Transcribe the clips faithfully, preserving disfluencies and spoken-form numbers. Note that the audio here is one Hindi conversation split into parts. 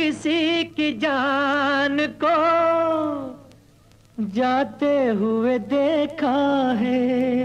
किसी की जान को जाते हुए देखा है,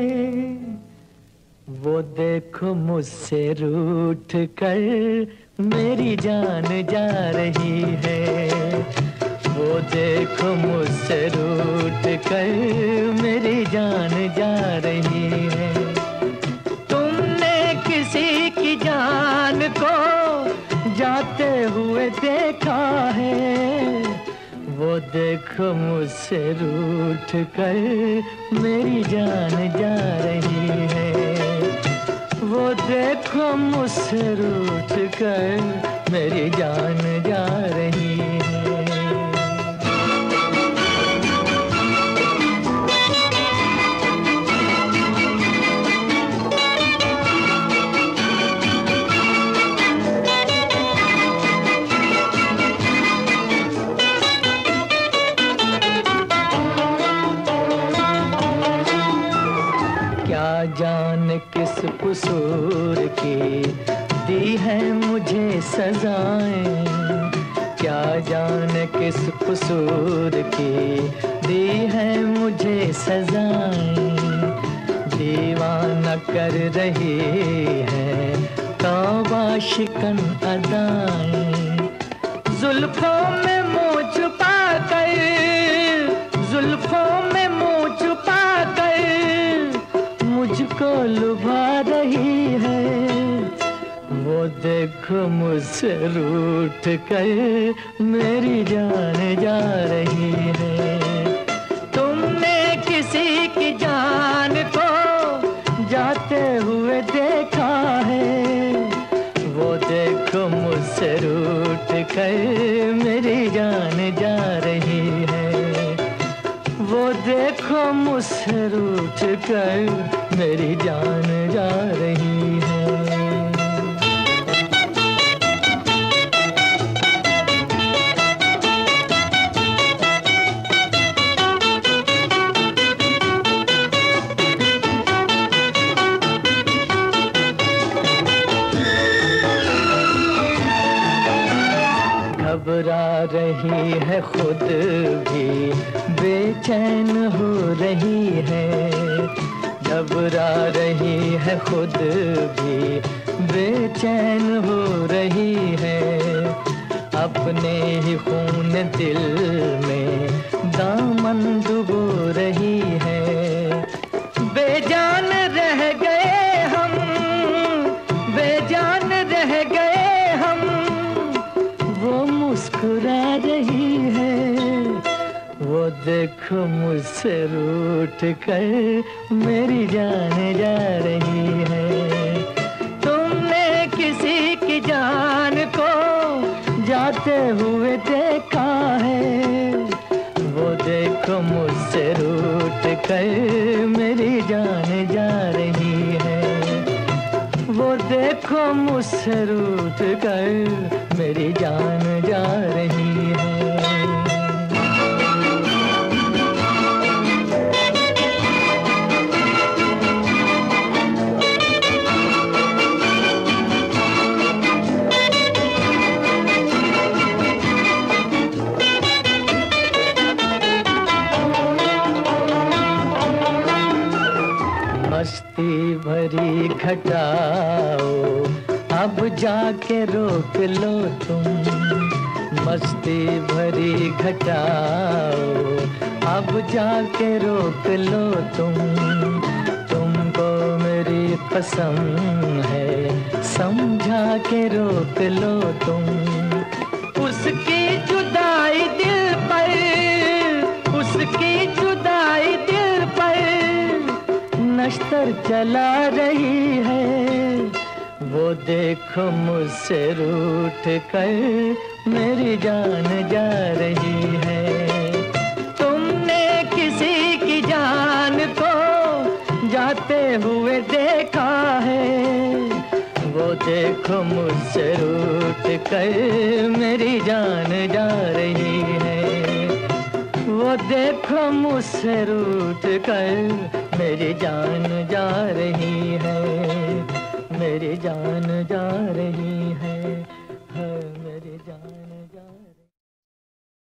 वो देखो मुझसे रूठ कर मेरी जान जा रही है। वो देखो मुझसे रूठ कर मेरी जान जा रही है। तुमने किसी की जान को जाते हुए देखा है, वो देखो मुझसे रूठ कर मेरी जान जा रही है। वो देखो मुझसे रूठ कर मेरी जान जा रही है। क्या जाने किस कसूर की दी है मुझे सजाएं, क्या जाने किस कसूर की दी है मुझे सजाएं। दीवाना कर रही है तौबा शिकन अदाएं, जुल्फों में मुँह छुपा कर, जुल्फों में मुँह छुपा कर मुझको लुभा रही है। वो देखो मुझसे रूठ कर मेरी जान जा रही है। तुमने किसी की जान को जाते हुए देखा है, वो देखो मुझसे रूठ कर मेरी जान जा रही है। वो देखो मुझसे रूठ कर मेरी जान जा रही है। घबरा रही है खुद भी बेचैन हो रही है, घबरा रही है खुद भी बेचैन हो रही है। अपने ही खून दिल में दामन डुबो रही है। बेजान रह गए हम, बेजान रह गए हम, वो मुस्कुरा रही है। वो देखो मुझसे रूठ कर मेरी जान जा रही है। तुमने किसी की जान को जाते हुए देखा है, वो देखो मुझसे रूठ कर मेरी जान जा रही है। वो देखो मुझसे रूठ कर मेरी जान जा रही है। मस्ती भरी घटाओ अब जाके रोक लो तुम, मस्ती भरी घटाओ अब जाके रोक लो तुम। तुमको मेरी कसम है समझा के रोक लो तुम। उसकी जुदाई दिल पर, उसकी जुदाई दिल पर नश्तर चला रही है। वो देखो मुझसे रूठ कर मेरी जान जा रही है। तुमने किसी की जान को जाते हुए देखा है, वो देखो मुझसे रूठ कर मेरी जान जा रही है। वो देखो मुझसे रूठ कर मेरी जान जा रही है, मेरी जान जा रही है।